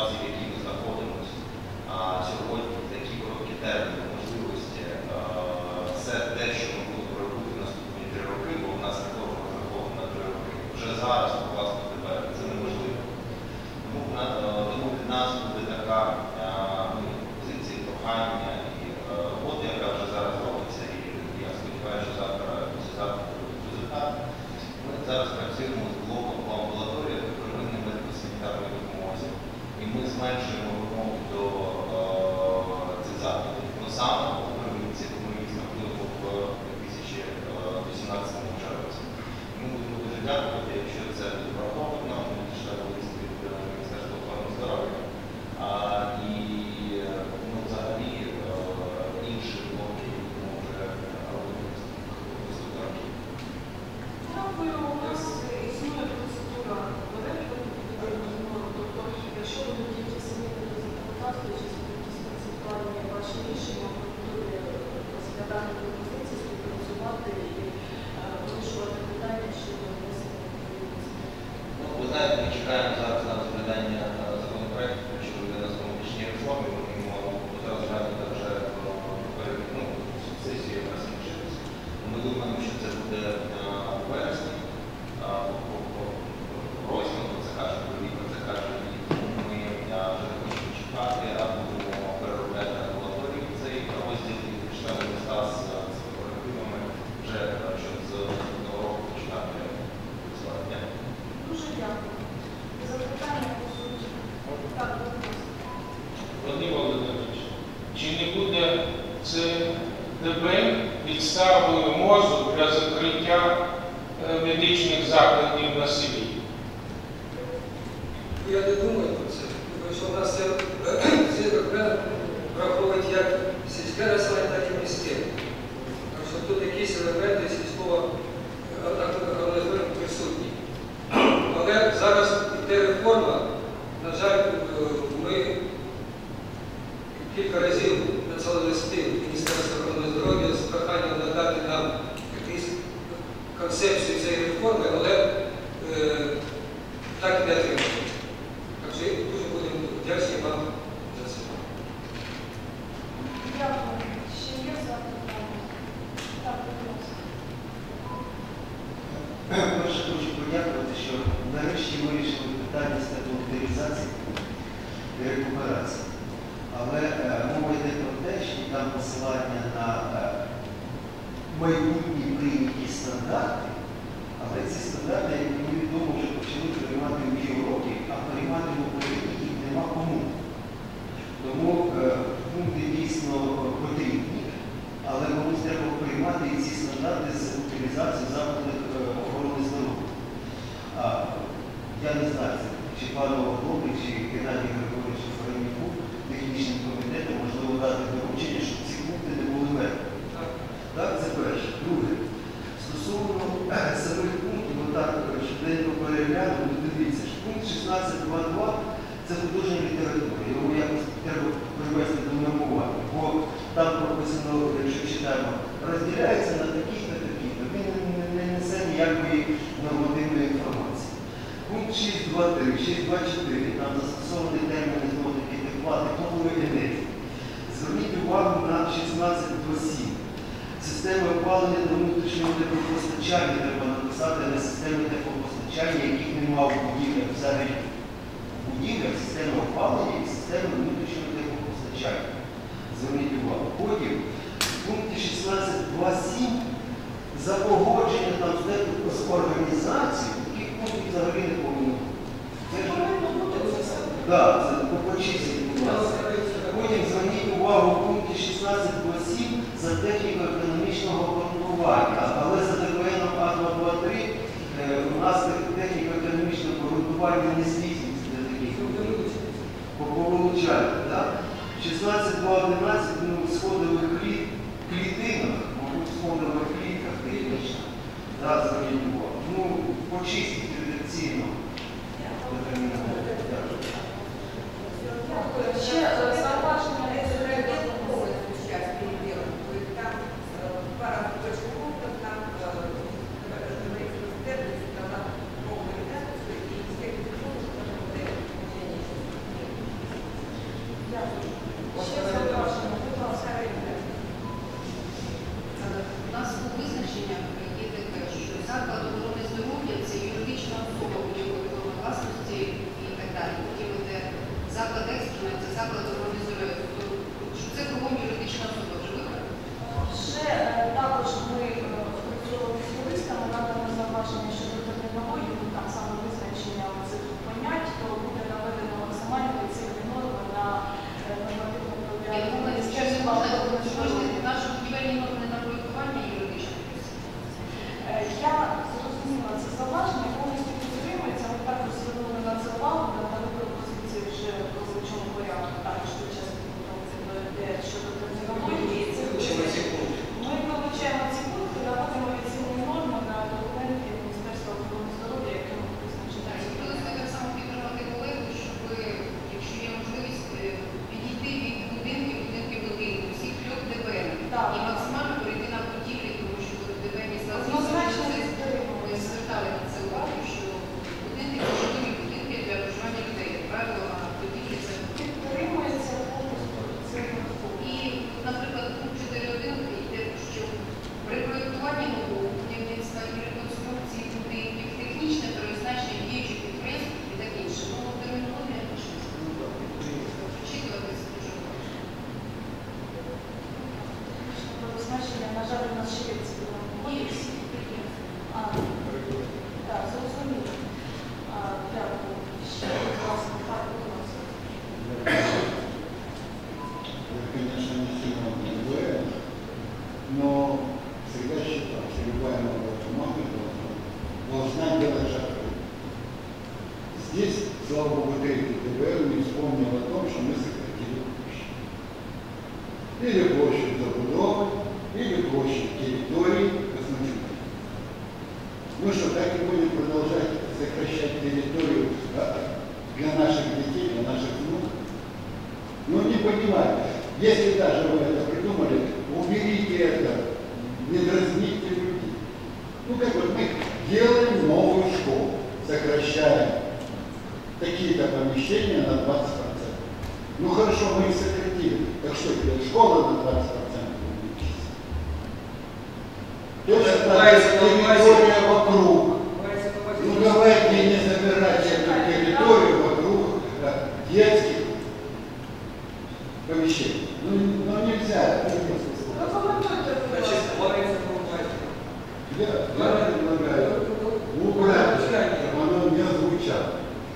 ситуації, в якій ми знаходимося сьогодні, такі короткі терміни, можливості, все те, що ми будемо робити в наступні 3 роки, бо в нас реформа розрахована на 3 роки, вже зараз, власне, тепер це неможливо. Тому від нас буде така позиція прохання і роботи, яка вже зараз робиться, і я сподіваюся, що завтра буде результат. Ми зараз працюємо з блоком по амбулаторії та первинній медико-санітарної допомозі. І ми зменшуємо вимогу до цих закладів. Ну саме по первинці, тому ми їх знаходимо в 2018 році. Ми будемо дуже дякувати, якщо це буде враховано, ми дійшли лист від Міністерства охорони здоров'я. І взагалі інші блоки будемо вже робити наступного року. Дякую. У нас існує процедура перегляду, тобто, якщо ви будете змінити законодавство чи якісь концептуальні ваші рішення, ми готові розглядати пропозиції, співпрацювати і вирішувати питання щодо внесення відповідності. Ви знаєте, ми чекаємо зараз на розглядання законопроекту щодо економічній реформі, ми можемо розглянути вже сесію, яка закінчилася. Ми думаємо, що це буде у вересні, розгляд, це каже, це каже, ми вже не хочемо чекати, а будемо переробляти амбулаторії цей розділ і почнемо листа з корективами вже, щоб з нового року починати працювати. Дуже дякую. Запитання по суті. Так, будь ласка. Вадим Володимирович, чи не буде це ДБ підставою мозку для закриття медичних закладів на селі? Я не думаю про це, тому що в нас всі ДБ враховують як сільське населення, так і міське. Так що тут якісь елементи сільського амбулаторії присутні. Але зараз йде реформа. На жаль, ми кілька разів надсилали листи Міністерства охорони здоров'я з проханням надати нам якусь концепцію цієї реформи, але так і не отримали. Так що дуже будемо вдячні вам за це. Дякую. Ще є запитання? Так, будь ласка. Перше хочу подякувати, що нарешті вирішили питання статутаризації і рекуперації. Але мова йде про те, що там посилання на майбутні прийняті стандарти, але ці стандарти, як мені відомо, вже почали приймати в Європі, а приймати в Україні їх нема кому. Тому пункти дійсно потрібні, але комусь треба приймати і ці стандарти з утилізації закладів охорони здоров'я. Я не знаю, чи пану Голові, чи Геннадію Григоровичу Фаренюку, технічним комітетом, можливо, дати доручення, щоб ці пункти не були введені. Так, це перше. Друге, стосовно самих пунктів, отак, швиденько переглянув, дивіться, що пункт 16.2.2 – це художня література. Його якось треба привести до нормування, бо там прописано, якщо читаємо, розділяється на такі-то, такі-то. Він не несе ніякої нормативної інформації. Пункт 6.2.3, 6.2.4, там застосовані терміни знову-таки тепла, теплової енергії. Зверніть увагу на 16.2.7. Системи опалення до внутрішнього теплопостачання треба написати, а не системи теплопостачання, яких немає в будівлях взагалі. В будівлях системи опалення і системи внутрішнього теплопостачання. Зверніть увагу. Потім в пункті 16.2.7 за погодження там з організацією, таких пунктів взагалі не повинно бути. Так, це почистити, будь ласка. Потім зверніть увагу в пункті 16.2.7 за техніко-економічного обґрунтування. Але за ДБНом А223 у нас техніко-економічне обґрунтування не здійснюється для таких по вилучанню. 16.2.11 сходових клітинах, мабуть, сходових клітках технічно. Зверніть увагу. Почистіть редакційно. Ще зауваження. Ще зауваження, будь ласка, Ірина. У нас у визначеннях є таке, що заклад охорони здоров'я – це юридична особа будь-якої форми власності і так далі. Потім буде заклад екстрений – це заклад охорони здоров'я. Тобто, що це кругом юридична особа, вже вибрали? Ще також ми працювали з юристами, надано зауваження щодо термінології, там саме визначення цих понять, то буде наведено максимально прецизні норми на нормативну Я думаю, що це можна наші будівельні норми на проєктування юридичних осіб. Я зрозуміла це зауваження, повністю підтримується. Ми також звернули на це увагу, надали пропозиції вже в робочому порядку, також під час підготовки щодо термінології. Ми вилучаємо ці пункти, наводимо відповідні норми на документи Міністерства охорони здоров'я, якими визначені. Хотілося так само підтримати колегу, щоб, якщо є можливість, підійти від будинків до всіх трьох ДБН. Так. І максимально перейти на будівлі, тому що в ДБНі Однозначно ми підтримуємо. звертали на це увагу, що будинки – це житлові будинки для проживання людей. Як правило, а будівлі – це Підтримується повністю це і, наприклад, пункт 4.1 йде, що при проєктуванні нового будівництва і реконструкції будинків технічне переозначення діючих підприємств і таке інше. Ну, термінологія вчитувати це дуже важко. Значення, на жаль, у нас ще є ці І всі підприємства. Так, зрозуміло. Дякую. Ще, будь ласка, так, будь ласка. Я, конечно, не сильно уверен, но всегда считал, что любая новая команда должна делать шаг вперед. Здесь, слава богу, третий ТВР не вспомнил о том, что мы сократили площадь. Или площадь забудовы, или площадь территории косметики. Мы что, так и будем продолжать сокращать территорию для наших детей, для наших внуков? Ну, не понимаю. Если даже вы это придумали, уберите это, не дразните людей. Ну, как вот мы делаем новую школу, сокращаем такие-то помещения на 20%. Ну, хорошо, мы их сократили. Так что теперь школа на 20% увеличится? Точно так же территория вокруг. Ну, давайте не забирать эту территорию вокруг детских помещений. Ну нельзя. Прокоментуйте, будь Значит, ласка. Я предлагаю убрать, чтобы оно не звучало.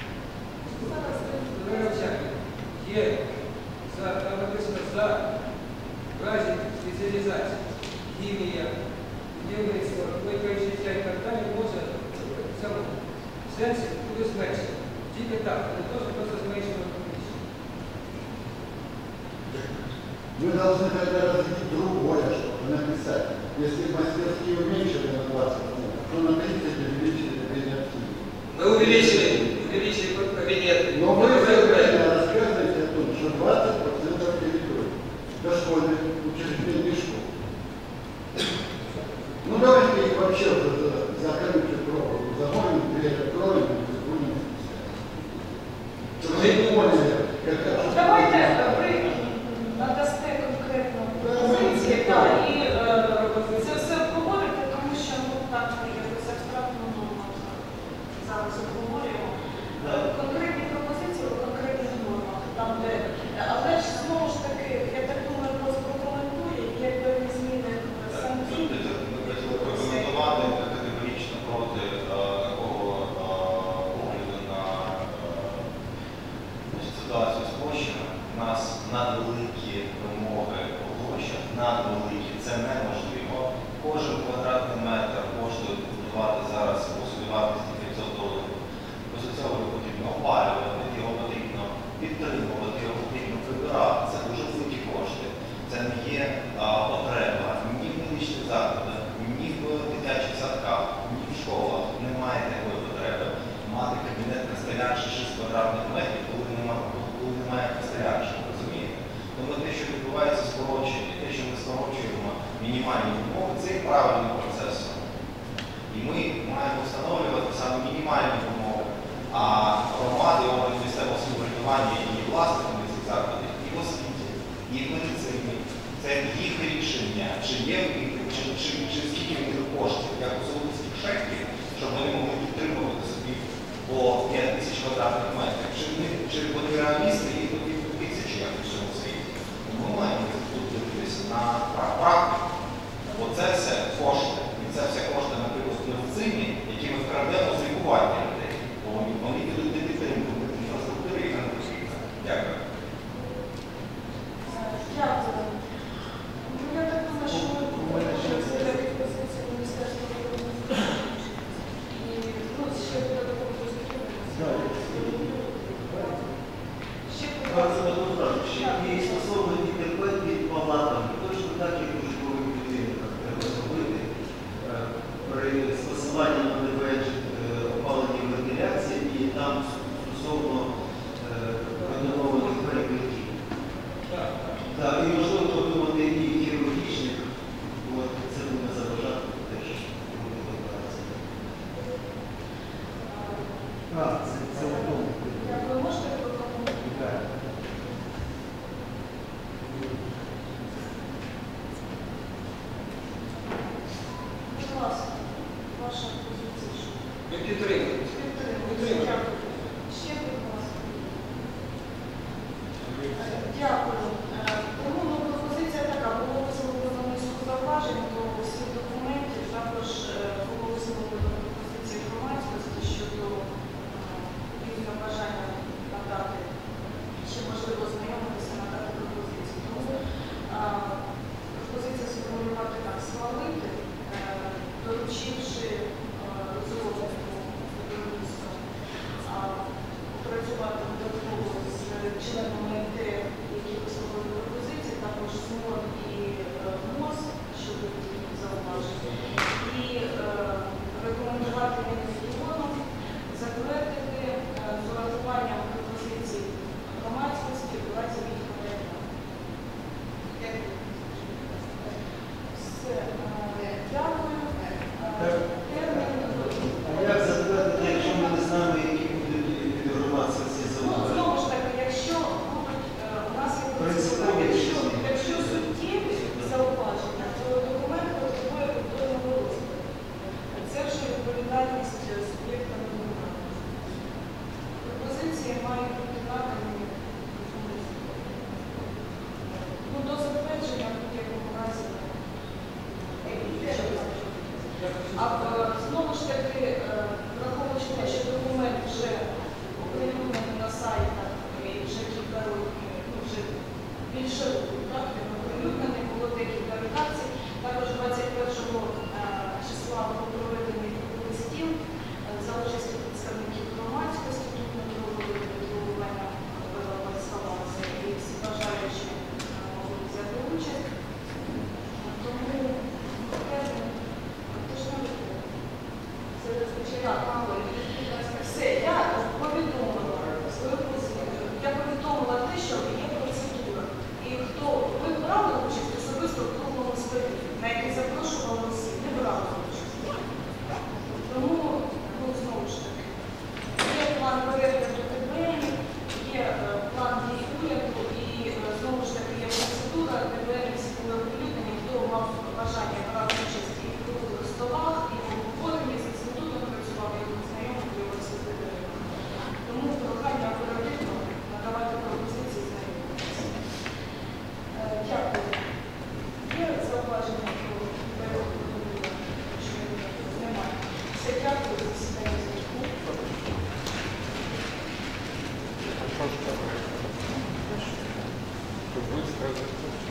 Є там написано за в разі спеціалізації хімія, будівництво, виконання і так далі може в цьому сенсі буде зменшено. Тільки так, не то, що просто зменшено приміщення. Мы должны тогда развить другое, чтобы написать. Если мастерские уменьшили на 20%, то на 30% увеличили кабинет. Мы увеличили кабинет. Но вы все время рассказываете о том, что 20% территории дошкольных учреждений школ. Ну давайте их вообще закрыть пробу, замоем, дверь откроем и будем писать. Чтобы вы поняли, какая... Давайте ви надасте конкретну позицію, і це все обговорите, тому що так ми якось абстрактно зараз обговорюємо. Конкретні пропозиції у конкретних нормах, там де, але ж знову ж таки, я так думаю, прокоментує, є певні зміни санкцій. Ми хотіли прокоментувати категорично проти такого погляду на ситуацію з площами. У нас надвеликі вимоги по площах, надвеликі, це неможливо. Кожен квадратний метр коштує будувати зараз по собівартості $500. Після цього його потрібно опалювати, його потрібно підтримувати, його потрібно прибирати. Це дуже великі кошти. Це не є потреба ні в медичних закладах, ні в дитячих садках, ні в школах. Немає такої потреби мати кабінет на столярші 6 квадратних метрів, коли немає столярші, розумієте? Тому те, що відбувається скорочення, те, що ми скорочуємо мінімальні вимоги, це є правильним процесом. І ми маємо встановлювати саме мінімальні вимоги. А громади, органи місцевого самоврядування і власниками цих закладів, і їх медицині, це їх рішення, чи є в них, чи скільки в них коштів, як у Солодських шахтів, щоб вони могли підтримувати собі по 5 тисяч квадратних метрів. Чи вони реалісти, їх тоді тисячі, як у всьому світі. Ми маємо тут дивитися на практику. Оце все кошти. І це все кошти, наприклад, в медицині, які ми вкрадемо з лікування людей. Бо вони підуть не підтримку інфраструктури, яка не потрібна. Дякую. Дякую. Ну, я так думаю, що ми це позиція Міністерства охорони здоров'я. І, ну, ще додатково ще І стосовно ІТП під палатами, точно так, як у житлових будинках треба зробити при скасуванні на ДВЕДЖ опалення вентиляції і там стосовно координованих перекриттів. Так, і можливо подумати і хірургічних, бо це буде заважати теж робити операції. Це в тому. Дякую. Можете прокоментувати? Будь ласка, ваша позиція. Ми підтримуємо. Підтримуємо. Дякую. Ще, будь ласка. Дякую. Тому пропозиція така, було висловлено низку зауважень до всіх документів, також було висловлено пропозиції громадськості щодо рівня бажання надати, ще можливо знайомитися, надати пропозиції. Тому пропозиція сформулювати так, схвалити, доручивши розробнику економічного опрацювати додатково з членами МТ, які висловили пропозиції, також з МОН і МОЗ щодо таких зауважень. І рекомендувати Мінрегіону затвердити з урахуванням пропозицій громадськості в разі їх подання. Все. Дякую. А як затвердити, якщо ми не знаємо, які будуть від громадськості Ну, зауваження? знову ж таки, якщо будуть, у нас є процедура, якщо суттєві зауваження, то документ потребує повторного розгляду. Це вже відповідальність суб'єкта виконання. Пропозиції мають бути надані до затвердження в будь-якому разі. А знову ж таки, враховуючи те, що документ вже оприлюднений на сайтах і вже кілька років, ну вже більше років, так, він оприлюднений, було декілька редакцій. Також 21 числа було проведений листів за участю представників громадськості, тут ми проводили підготовлення Владиславовича і всі бажаючі могли взяти участь. Тому все, я повідомила свою позицію. Я повідомила те, що є процедура. І хто ви брали участь особисто в круглому столі, на який запрошували усі, не брали участь. Тому, ну, знову ж таки, є план перегляду ДБН, є план дій уряду і, знову ж таки, є процедура, ДБН всі були оприлюднені, хто мав бажання брати участь і в круглих столах, і в обговоренні з інститутом працював, і знайомий його з ДБН. Тому прохання оперативно надавати пропозиції знайомитися. Дякую. Є зауваження про порядок роботи? Немає. Все, дякую, засідання зв'язку. Щоб ви сказали.